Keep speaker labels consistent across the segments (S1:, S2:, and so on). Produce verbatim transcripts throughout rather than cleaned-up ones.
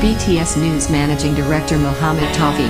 S1: B T S News Managing Director Mohammed Tawfiq.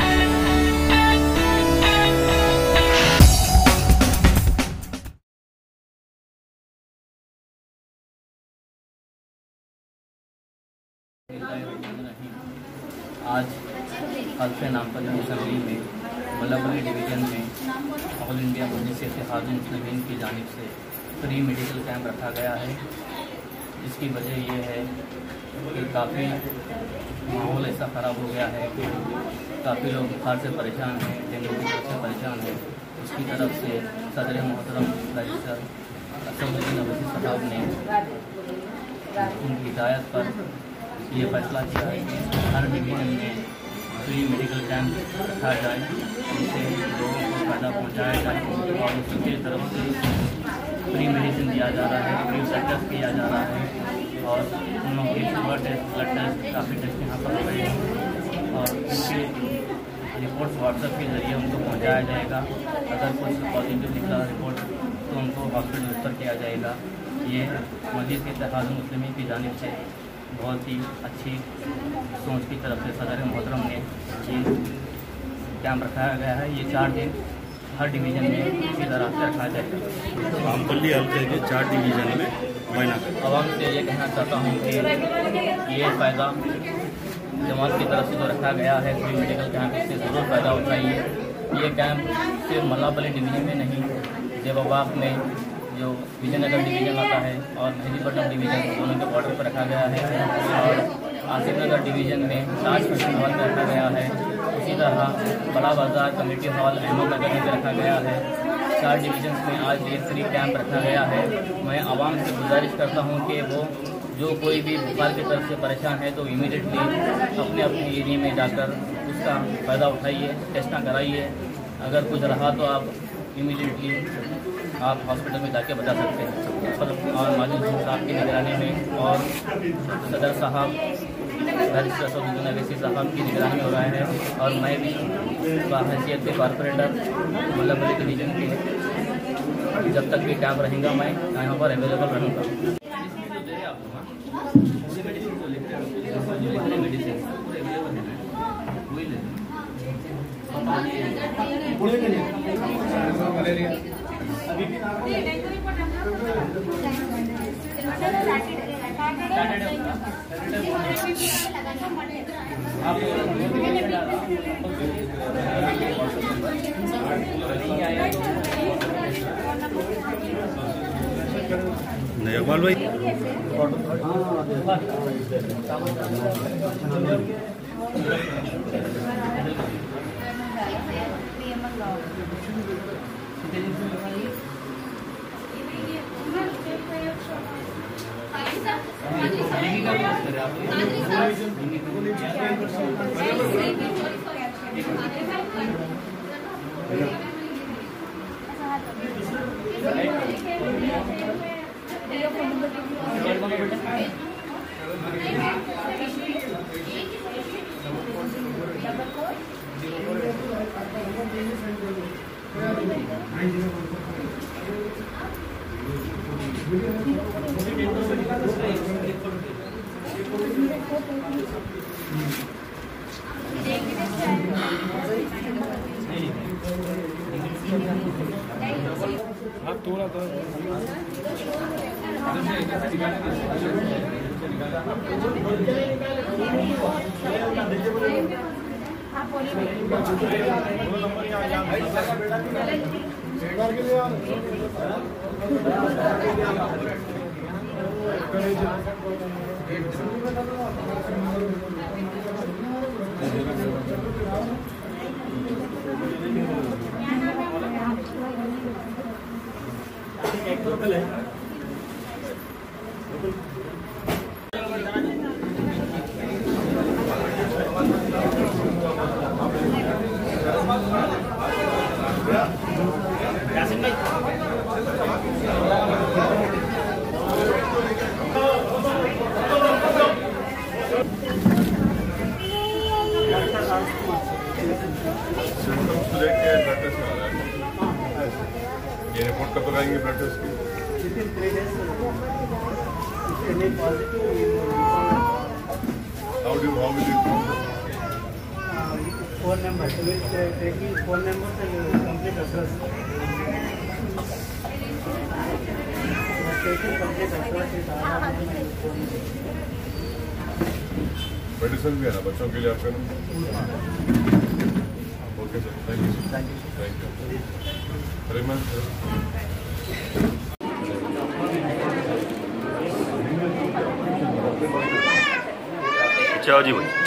S2: आज हल्फे Nampally assembly में Mallapally division में all India Majlis Ittehad Muslimeen की जानिब से फ्री मेडिकल कैंप रखा गया है। इसकी वजह यह है कि काफ़ी माहौल ऐसा ख़राब हो गया है कि काफ़ी लोग बुखार से परेशान हैं, डेंगू की तरफ से परेशान हैं। उसकी तरफ से सदर मोहतरम बैरिस्टर असदुद्दीन ओवैसी साहब ने उनकी हिदायत पर ये फैसला किया है कि हर डिवीज़न में फ्री मेडिकल कैंप रखा जाए, जिससे लोगों को फ़ायदा पहुँचाया जाए और उसकी तरफ से फ्री मेडिसिन दिया जा रहा है, फ्री ब्लड टेस्ट किया जा रहा है और उन लोगों की शुगर टेस्ट, ब्लड टेस्ट, काफ़ी टेस्ट यहाँ पर हो रहे हैं और उनके रिपोर्ट्स व्हाट्सएप के ज़रिए उनको पहुँचाया जाएगा। अगर कुछ पॉजिटिव निकला रिपोर्ट तो उनको हॉस्पिटल रेफर किया जाएगा। ये मजलिस इत्तेहाद मुस्लिमीन की जानिब से बहुत ही अच्छी सोच की तरफ से सदर मोहतरम ने ये कैंप रखाया गया है। ये चार दिन हर डिवीज़न में इसी तरह से रखा जाएगा।
S3: नामपल्ली हल्के के चार डिवीज़न में महीना
S2: आवाम से ये कहना चाहता हूँ कि ये फ़ायदा जमात की तरफ से जो रखा गया है फ्री मेडिकल कैंप, इससे ज़रूर फ़ायदा उठाइए। ये कैंप सिर्फ मल्लापल्ली डिवीज़न में नहीं, जेबाबाग में जो विजयनगर डिवीज़न आता है और मेहदीपट्टनम डिवीज़न दोनों के बॉर्डर पर रखा गया है और आसिफ नगर डिवीज़न में ताज फंक्शन हॉल में रखा गया है। उसी तरह बड़ा बाजार कमेटी हॉल अहमद नगर में रखा गया है। चार डिवीजन में आज ये फ्री कैंप रखा गया है। मैं आवाम से गुजारिश करता हूँ कि वो जो कोई भी बुखार की तरफ से परेशान है तो इमीडिएटली अपने अपने एरिया में जाकर उसका फ़ायदा उठाइए, टेस्टा कराइए। अगर कुछ रहा तो आप इमीडिएटली आप हॉस्पिटल में जाके बता सकते हैं। और माजिद साहब की निगरानी में और सदर साहब बैरिस्टर असदुद्दीन ओवैसी साहब की निगरानी हो रहा है और मैं भी बाहैसियत के कॉर्पोरेटर मल्लापल्ली डिवीज़न के जब तक भी कैंप रहेगा मैं यहाँ पर अवेलेबल रहूँगा।
S3: इकबाल भाई हाँ थोड़ा तो ये रिपोर्ट कब तक आएंगे ब्लड टेस्ट की? How do you, how will you count?
S4: Phone number. So we'll take his phone number and complete address. Taking complete address is Aadhaar and phone number.
S3: Medicine भी है ना बच्चों के लिए आपका ना? Okay sir, thank you thank you thank you very much sir.
S5: चलो जी भाई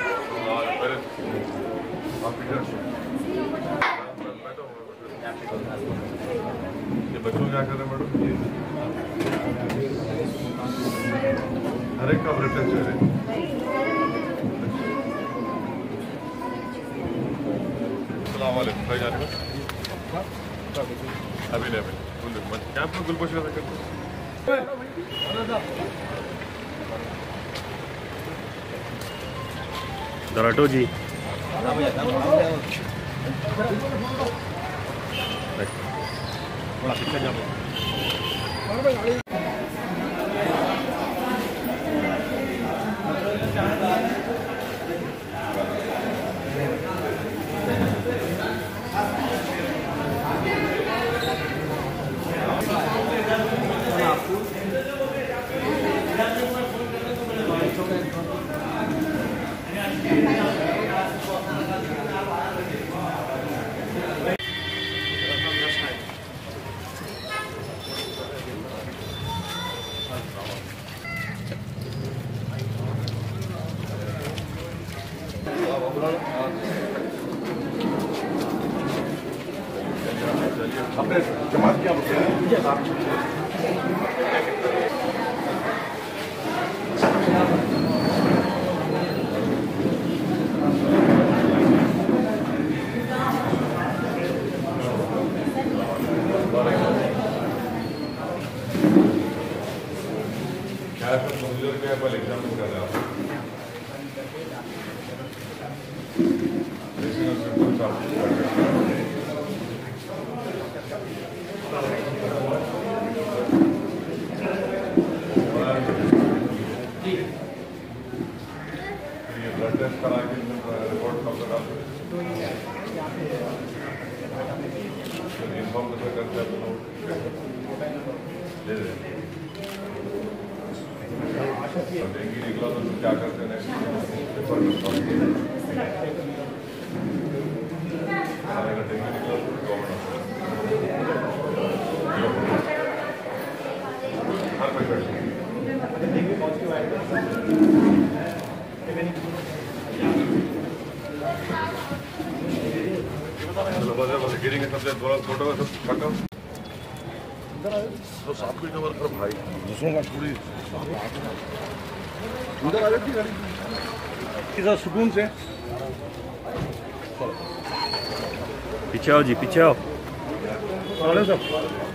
S3: ये बच्चों क्या कर रहे हैं मैडम? हर एक का ब्लड टेस्ट है। अस्सलाम वालेकुम भाई जान अभी नहीं अभी क्या आपको गुलपोश कर सकते
S5: दराटो जी
S3: थोड़ा शिक्षा जाओ अपने जमात क्या बोलते हैं क्या प्रोसीजर क्या है पहले एग्जाम कर रहे हैं आप ब्लड टेस्ट करा के रिपोर्ट कब तक आप इन्फॉर्म कैसे करते हैं दे दें डेंगू निकला तो क्या करते हैं पेपर डेंगू निकला तो गवर्नमेंट हर पेशेंट
S4: डेंगू पॉजिटिव आएगा
S3: चलो बस बस गिरेंगे सबसे थोड़ा फोटो का सब काटो तो साफ भी कवर कर भाई दूसरों का थोड़ी इधर आ जाती गाड़ी किधर सुकून से
S5: पीछे आओ जी पीछे आओ
S3: साले सब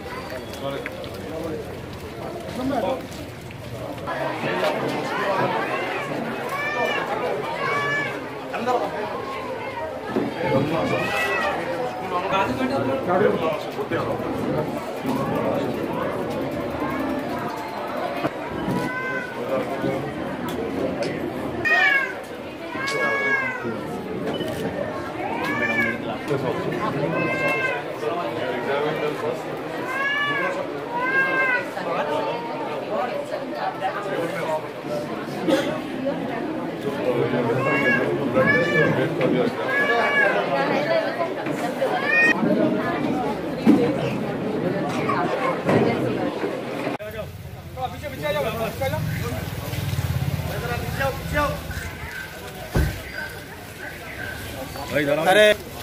S3: अरे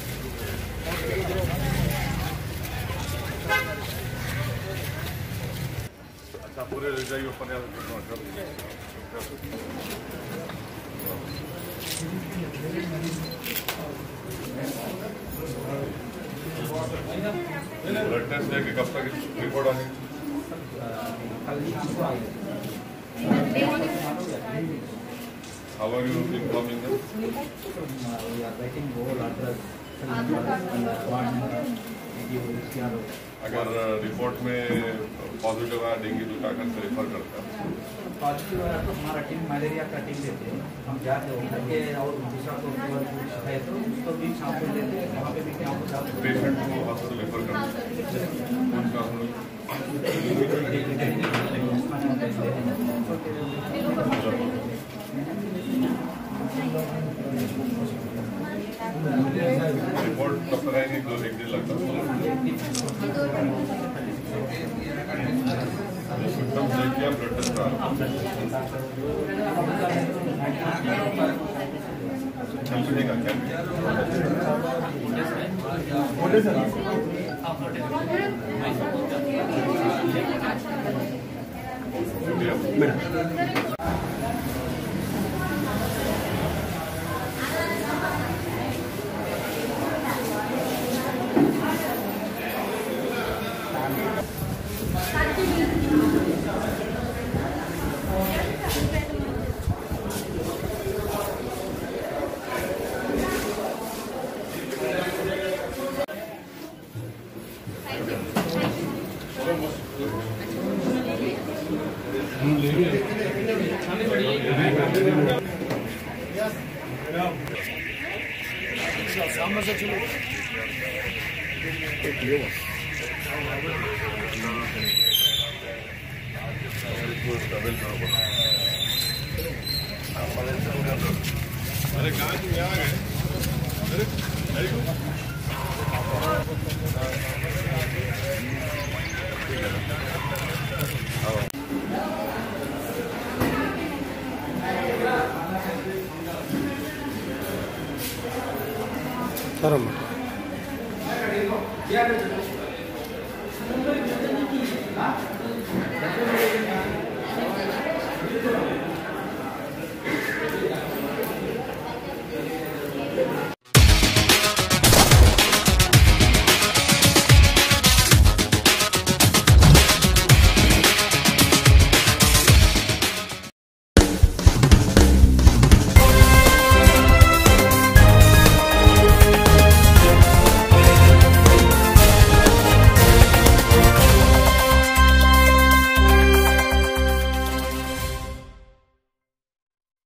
S3: अच्छा पूरे जाइए ऊपर ब्लड टेस्ट लेके कब तक रिपोर्ट आनी How are you informing them?
S2: We are writing whole address and one
S3: अगर रिपोर्ट में पॉजिटिव आया डेंगू तो क्या करते रेफर करता है
S6: पॉजिटिव है तो हमारा टीम मलेरिया का टीम देते हैं, हम जाते हैं करके और दूसरा को है तो उसको भी सैंपल लेते हैं, वहाँ पे भी क्या होता है
S3: पेशेंट को हॉस्पिटल रेफर करते रिपोर्ट कब तक आएगी? दो एक दिन लगता है। सिम्टम्स देखिए ब्लड टेस्ट करा का क्या अरे कहाँ तुम यहाँ गए? अरे
S7: Caramba.